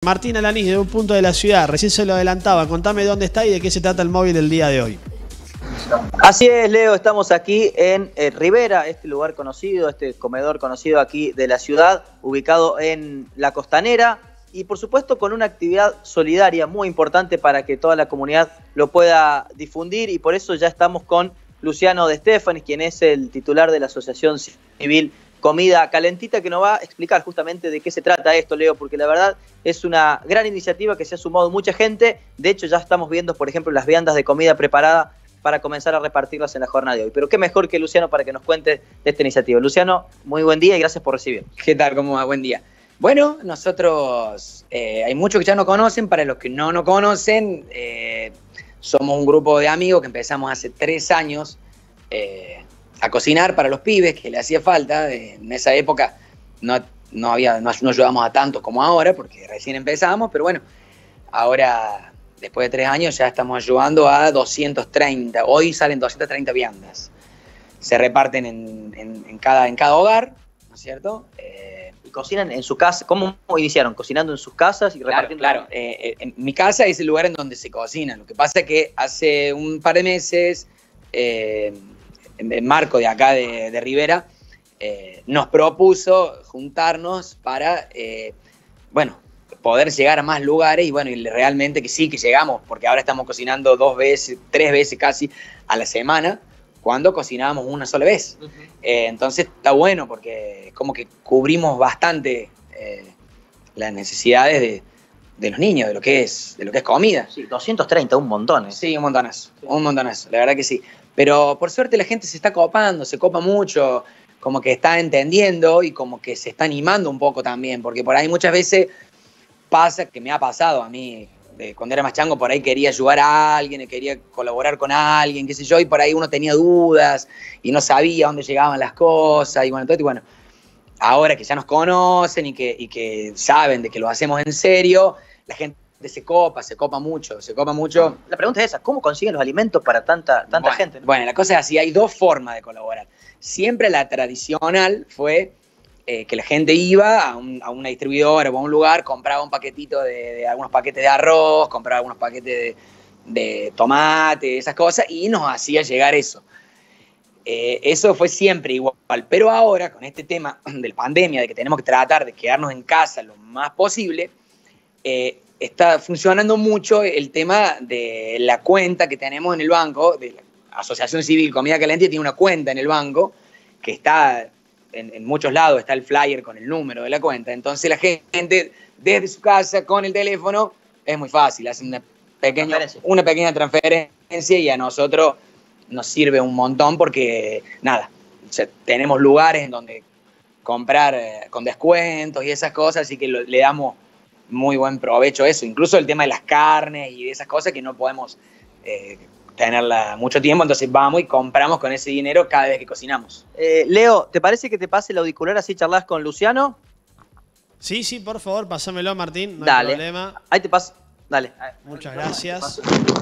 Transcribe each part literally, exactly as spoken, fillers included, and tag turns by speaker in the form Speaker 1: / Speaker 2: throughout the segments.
Speaker 1: Martín Alanís, de un punto de la ciudad, recién se lo adelantaba. Contame dónde está y de qué se trata el móvil del día de hoy.
Speaker 2: Así es, Leo, estamos aquí en eh, Rivera, este lugar conocido, este comedor conocido aquí de la ciudad, ubicado en la Costanera y por supuesto con una actividad solidaria muy importante para que toda la comunidad lo pueda difundir, y por eso ya estamos con Luciano De Steffanis, quien es el titular de la Asociación Civil Comida Calentita, que nos va a explicar justamente de qué se trata esto, Leo, porque la verdad es una gran iniciativa que se ha sumado mucha gente. De hecho, ya estamos viendo, por ejemplo, las viandas de comida preparada para comenzar a repartirlas en la jornada de hoy. Pero qué mejor que Luciano para que nos cuente de esta iniciativa. Luciano, muy buen día y gracias por recibir.
Speaker 3: ¿Qué tal? ¿Cómo va? Buen día. Bueno, nosotros, eh, hay muchos que ya no conocen. Para los que no nos conocen, eh, somos un grupo de amigos que empezamos hace tres años eh, a cocinar para los pibes, que le hacía falta. En esa época no, no, había, no, no ayudábamos a tantos como ahora, porque recién empezamos, pero bueno, ahora, después de tres años, ya estamos ayudando a doscientos treinta. Hoy salen doscientas treinta viandas. Se reparten en, en, en, cada, en cada hogar, ¿no es cierto? Eh,
Speaker 2: ¿Y cocinan en su casa? ¿Cómo iniciaron? ¿Cocinando en sus casas y
Speaker 3: claro,
Speaker 2: repartiendo?
Speaker 3: Claro, eh, en mi casa es el lugar en donde se cocina. Lo que pasa es que hace un par de meses, eh, en Marco de acá de, de Rivera, eh, nos propuso juntarnos para, eh, bueno, poder llegar a más lugares y bueno, y realmente que sí, que llegamos, porque ahora estamos cocinando dos veces, tres veces casi a la semana, cuando cocinábamos una sola vez. Uh-huh. eh, entonces está bueno porque es como que cubrimos bastante eh, las necesidades de, de los niños, de lo que es, de lo que es comida.
Speaker 2: Sí, doscientos treinta, un montón. ¿eh?
Speaker 3: Sí, un montonazo, sí. un montonazo, la verdad que sí. Pero por suerte la gente se está copando, se copa mucho, como que está entendiendo y como que se está animando un poco también, porque por ahí muchas veces pasa, que me ha pasado a mí, de cuando era más chango, por ahí quería ayudar a alguien, quería colaborar con alguien, qué sé yo, y por ahí uno tenía dudas y no sabía dónde llegaban las cosas, y bueno, entonces, bueno, ahora que ya nos conocen y que, y que saben de que lo hacemos en serio, la gente se copa, se copa mucho, se copa mucho.
Speaker 2: La pregunta es esa, ¿cómo consiguen los alimentos para tanta, tanta
Speaker 3: bueno,
Speaker 2: gente? ¿no?
Speaker 3: Bueno, la cosa es así, hay dos formas de colaborar. Siempre la tradicional fue eh, que la gente iba a, un, a una distribuidora o a un lugar, compraba un paquetito de, de algunos paquetes de arroz, compraba algunos paquetes de, de tomate, esas cosas, y nos hacía llegar eso. Eh, eso fue siempre igual, pero ahora con este tema de la pandemia, de que tenemos que tratar de quedarnos en casa lo más posible, eh, está funcionando mucho el tema de la cuenta que tenemos en el banco, de la Asociación Civil Comida Calentita tiene una cuenta en el banco que está en, en muchos lados, está el flyer con el número de la cuenta. Entonces la gente desde su casa con el teléfono es muy fácil, hace una pequeña, una pequeña transferencia y a nosotros nos sirve un montón porque, nada, o sea, tenemos lugares en donde comprar eh, con descuentos y esas cosas, así que lo, le damos muy buen provecho a eso, incluso el tema de las carnes y de esas cosas que no podemos eh, tenerla mucho tiempo, entonces vamos y compramos con ese dinero cada vez que cocinamos.
Speaker 2: Eh, Leo, ¿te parece que te pase el auricular así charlas con Luciano?
Speaker 1: Sí, sí, por favor, pásamelo, Martín, no
Speaker 2: Dale.
Speaker 1: hay problema.
Speaker 2: Ahí te paso, dale.
Speaker 1: Muchas gracias.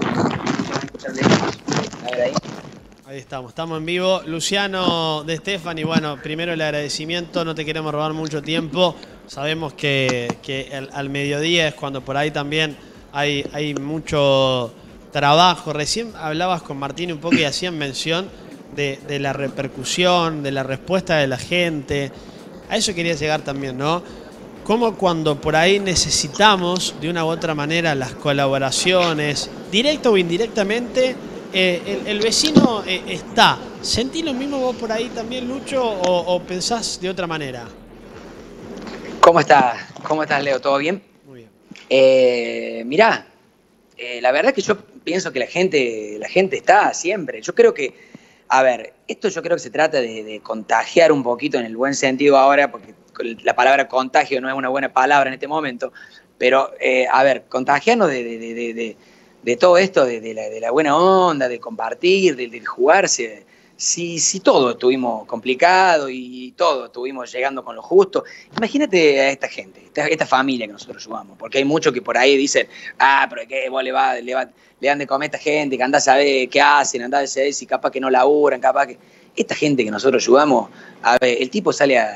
Speaker 2: A ver ahí.
Speaker 1: Ahí estamos, estamos en vivo. Luciano De Steffanis, bueno, primero el agradecimiento, no te queremos robar mucho tiempo. Sabemos que, que al, al mediodía es cuando por ahí también hay, hay mucho trabajo. Recién hablabas con Martín un poco y hacían mención de, de la repercusión, de la respuesta de la gente. A eso quería llegar también, ¿no? Cómo cuando por ahí necesitamos de una u otra manera las colaboraciones, directa o indirectamente, Eh, el, el vecino eh, está. ¿Sentís lo mismo vos por ahí también, Lucho, o, o pensás de otra manera?
Speaker 3: ¿Cómo estás? ¿Cómo estás, Leo? ¿Todo bien?
Speaker 1: Muy bien.
Speaker 3: Eh, mirá, eh, la verdad es que yo pienso que la gente, la gente está siempre. Yo creo que, a ver, esto yo creo que se trata de, de contagiar un poquito en el buen sentido ahora, porque la palabra contagio no es una buena palabra en este momento, pero, eh, a ver, contagiarnos de... de, de, de, de de todo esto, de, de, la, de la buena onda, de compartir, de, de jugarse. Si, si todo estuvimos complicado y todo estuvimos llegando con lo justo, imagínate a esta gente, esta, esta familia que nosotros ayudamos, porque hay muchos que por ahí dicen, ah, pero ¿qué? Vos le, va, le, va, le dan de comer a esta gente, que andás a ver qué hacen, andás a ver si capaz que no laburan, capaz que... Esta gente que nosotros ayudamos, a ver, el tipo sale a,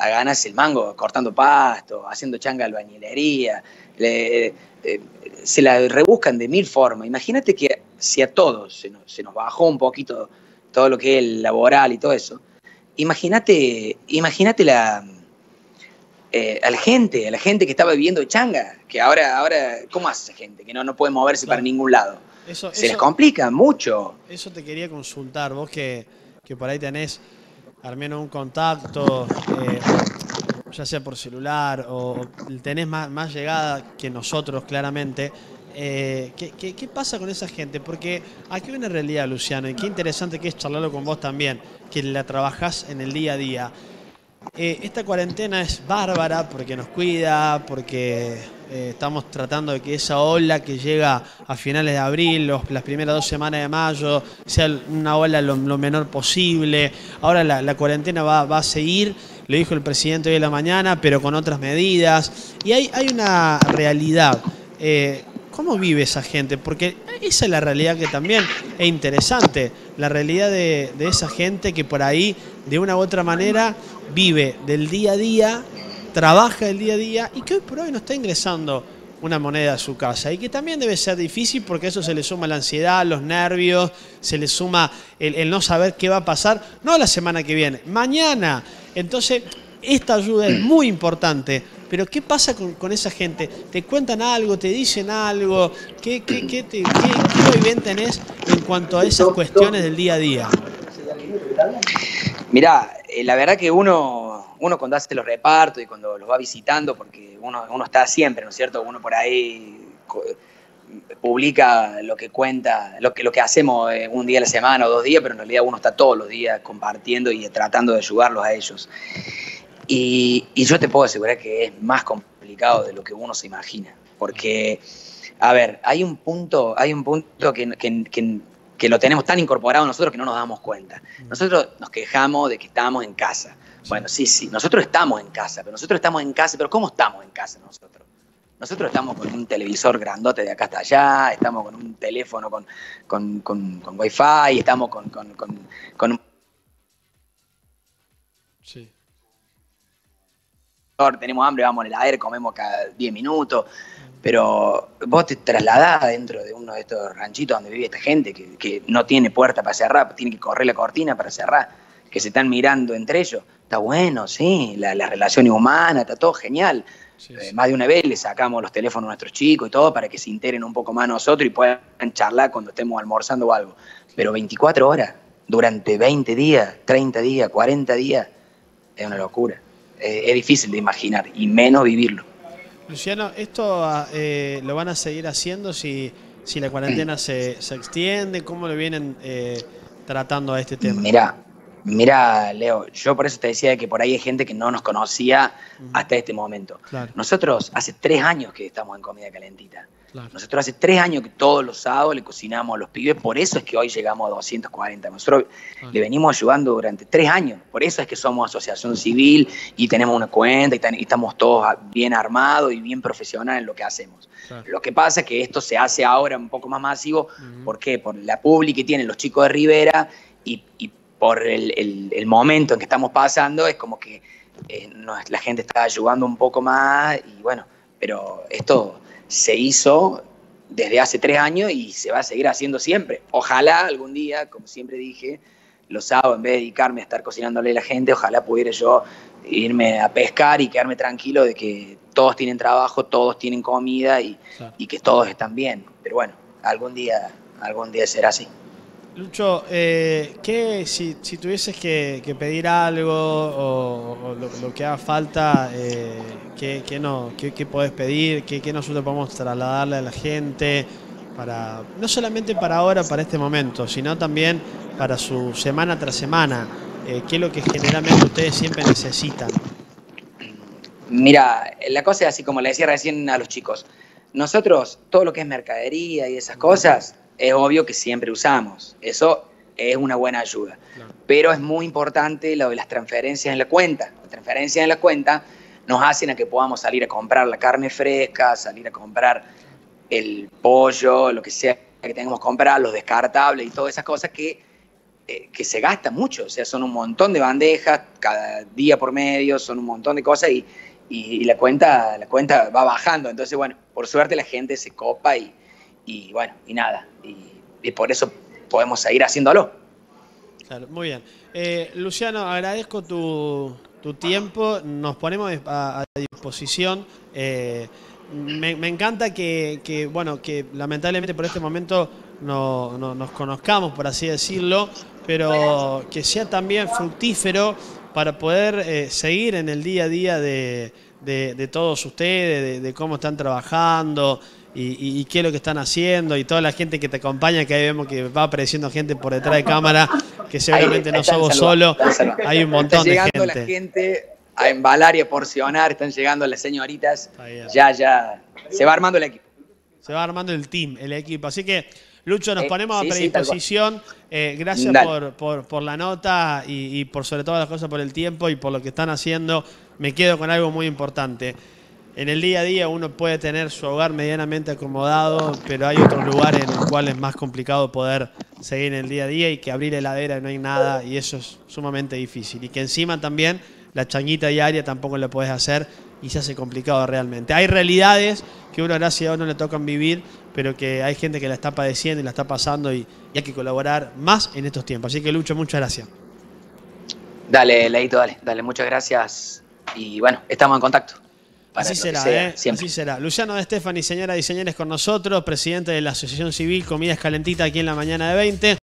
Speaker 3: a ganarse el mango cortando pasto, haciendo changa de albañilería, le, eh, se la rebuscan de mil formas. Imagínate que si a todos se nos, se nos bajó un poquito todo lo que es el laboral y todo eso, imagínate, imagínate la, eh, a la gente, a la gente que estaba viviendo de changa, que ahora, ahora ¿cómo hace esa gente? Que no, no puede moverse claro. para ningún lado.
Speaker 1: Eso,
Speaker 3: se
Speaker 1: eso,
Speaker 3: les complica mucho.
Speaker 1: Eso te quería consultar, vos que, que por ahí tenés al menos un contacto, eh, ya sea por celular o tenés más, más llegada que nosotros claramente. Eh, ¿qué, qué, ¿Qué pasa con esa gente? Porque aquí hay una realidad, Luciano, y qué interesante que es charlarlo con vos también, que la trabajás en el día a día. Eh, esta cuarentena es bárbara porque nos cuida, porque eh, estamos tratando de que esa ola que llega a finales de abril, los, las primeras dos semanas de mayo, sea una ola lo, lo menor posible. Ahora la, la cuarentena va, va a seguir, lo dijo el presidente hoy en la mañana, pero con otras medidas. Y hay, hay una realidad. Eh, ¿Cómo vive esa gente? Porque esa es la realidad que también es interesante. La realidad de, de esa gente que por ahí, de una u otra manera, vive del día a día, trabaja del día a día y que hoy por hoy no está ingresando una moneda a su casa. Y que también debe ser difícil porque eso se le suma la ansiedad, los nervios, se le suma el, el no saber qué va a pasar, no la semana que viene, mañana. Entonces, esta ayuda es muy importante. Pero ¿qué pasa con, con esa gente? ¿Te cuentan algo? ¿Te dicen algo? ¿Qué, qué, qué, te, qué, qué movimiento tenés en cuanto a esas cuestiones del día a día?
Speaker 3: Mirá, eh, la verdad que uno, uno cuando hace los repartos y cuando los va visitando, porque uno, uno está siempre, ¿no es cierto? Uno por ahí publica lo que cuenta, lo que, lo que hacemos un día a la semana o dos días, pero en realidad uno está todos los días compartiendo y tratando de ayudarlos a ellos. Y, y yo te puedo asegurar que es más complicado de lo que uno se imagina. Porque, a ver, hay un punto, hay un punto que, que, que, que lo tenemos tan incorporado nosotros que no nos damos cuenta. Nosotros nos quejamos de que estamos en casa. Bueno, sí, sí, nosotros estamos en casa, pero nosotros estamos en casa, pero ¿cómo estamos en casa nosotros? Nosotros estamos con un televisor grandote de acá hasta allá, estamos con un teléfono con, con, con, con wifi, estamos con, con, con, con un...
Speaker 1: Sí.
Speaker 3: Tenemos hambre, vamos al aire, comemos cada diez minutos, pero vos te trasladás dentro de uno de estos ranchitos donde vive esta gente que, que no tiene puerta para cerrar, tiene que correr la cortina para cerrar, que se están mirando entre ellos. Está bueno, sí, la, la relación humana, está todo genial. Sí, sí. Eh, más de una vez le sacamos los teléfonos a nuestros chicos y todo para que se integren un poco más nosotros y puedan charlar cuando estemos almorzando o algo. Pero veinticuatro horas, durante veinte días, treinta días, cuarenta días, es una locura. Es difícil de imaginar y menos vivirlo.
Speaker 1: Luciano, ¿esto eh, lo van a seguir haciendo si, si la cuarentena se, se extiende? ¿Cómo lo vienen eh, tratando a este tema?
Speaker 3: Mirá, mirá, Leo, yo por eso te decía que por ahí hay gente que no nos conocía uh-huh. hasta este momento. Claro. Nosotros hace tres años que estamos en Comida Calentita. Claro. Nosotros hace tres años que todos los sábados le cocinamos a los pibes, por eso es que hoy llegamos a doscientos cuarenta. Nosotros claro. le venimos ayudando durante tres años, por eso es que somos asociación civil y tenemos una cuenta y, tan, y estamos todos bien armados y bien profesionales en lo que hacemos. Claro. Lo que pasa es que esto se hace ahora un poco más masivo, uh-huh. ¿por qué? Por la publi que tienen los chicos de Rivera y, y por el, el, el momento en que estamos pasando, es como que eh, nos, la gente está ayudando un poco más y bueno, pero esto se hizo desde hace tres años y se va a seguir haciendo siempre. Ojalá algún día, como siempre dije, los sábados, en vez de dedicarme a estar cocinándole a la gente, ojalá pudiera yo irme a pescar y quedarme tranquilo de que todos tienen trabajo, todos tienen comida y, claro. y que todos están bien. Pero bueno, algún día, algún día será así.
Speaker 1: Lucho, eh, ¿qué, si, si tuvieses que, que pedir algo o, o lo, lo que haga falta, eh, ¿qué, qué, no, qué, qué podés pedir? ¿Qué, qué nosotros podemos trasladarle a la gente? Para, no solamente para ahora, para este momento, sino también para su semana tras semana. Eh, ¿Qué es lo que generalmente ustedes siempre necesitan?
Speaker 3: Mira, la cosa es así como le decía recién a los chicos. Nosotros, todo lo que es mercadería y esas cosas, es obvio que siempre usamos. Eso es una buena ayuda. Claro. Pero es muy importante lo de las transferencias en la cuenta. Las transferencias en la cuenta nos hacen a que podamos salir a comprar la carne fresca, salir a comprar el pollo, lo que sea que tengamos que comprar, los descartables y todas esas cosas que eh, que se gasta mucho, o sea, son un montón de bandejas cada día por medio, son un montón de cosas y, y, y la, cuenta, la cuenta va bajando. Entonces, bueno, por suerte la gente se copa y, y bueno, y nada, y, y por eso podemos seguir haciéndolo.
Speaker 1: Claro, muy bien. Eh, Luciano, agradezco tu, tu tiempo, nos ponemos a, a disposición. Eh, me, me encanta que, que, bueno, que lamentablemente por este momento no, no nos conozcamos, por así decirlo, pero que sea también fructífero para poder eh, seguir en el día a día de, de, de todos ustedes, de, de cómo están trabajando. Y, y, y qué es lo que están haciendo y toda la gente que te acompaña, que ahí vemos que va apareciendo gente por detrás de cámara, que seguramente ahí, no somos solos, hay un montón de gente.
Speaker 3: Está llegando la gente a embalar y a porcionar, están llegando las señoritas, ya, ya, se va armando el equipo.
Speaker 1: Se va armando el team, el equipo, así que Lucho, nos eh, ponemos sí, a predisposición, sí, eh, gracias por, por, por la nota y, y por sobre todas las cosas por el tiempo y por lo que están haciendo. Me quedo con algo muy importante. En el día a día uno puede tener su hogar medianamente acomodado, pero hay otros lugares en los cuales es más complicado poder seguir en el día a día y que abrir heladera y no hay nada, y eso es sumamente difícil. Y que encima también la changuita diaria tampoco la puedes hacer y se hace complicado realmente. Hay realidades que uno, gracias a Dios, no le tocan vivir, pero que hay gente que la está padeciendo y la está pasando y, y hay que colaborar más en estos tiempos. Así que, Lucho, muchas gracias.
Speaker 3: Dale, Leito, dale, dale, muchas gracias y bueno, estamos en contacto.
Speaker 1: Así será, sea, ¿eh? Así será. Luciano De Stefani, señoras y señores, con nosotros, presidente de la Asociación Civil Comidas Calentitas aquí en la mañana de veinte.